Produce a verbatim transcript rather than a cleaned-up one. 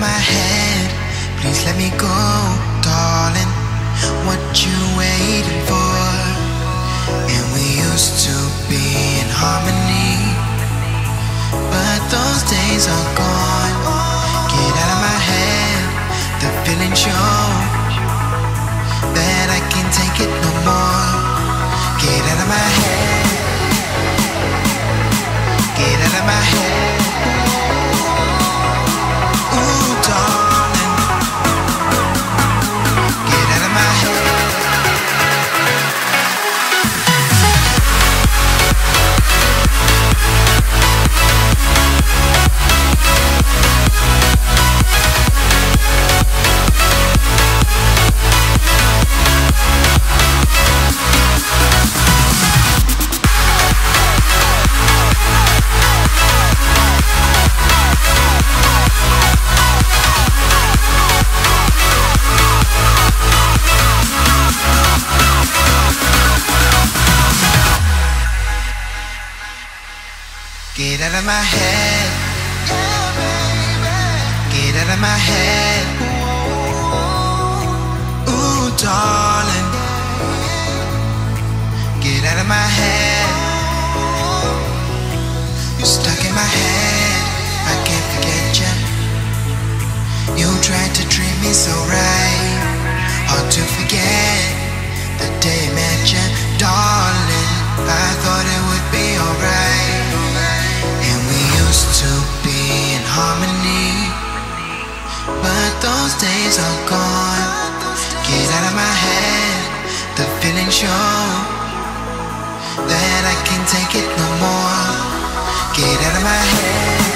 my head, please let me go, darling. What you waiting for? And we used to be in harmony, but those days are gone. Get out of my head, the feeling show that I can't take it no more. Get out of my head, get out of my head. Ooh, darling, get out of my head. Get out of my head, yeah, baby. Get out of my head. Ooh, darling, get out of my head. You're stuck in my head, I can't forget you. You tried to treat me so right, hard to forget the day I met you, darling. I thought it would be alright, and we used to be in harmony, but those days are gone. Get out of my head, the feeling show that I can't take it no more. Get out of my head.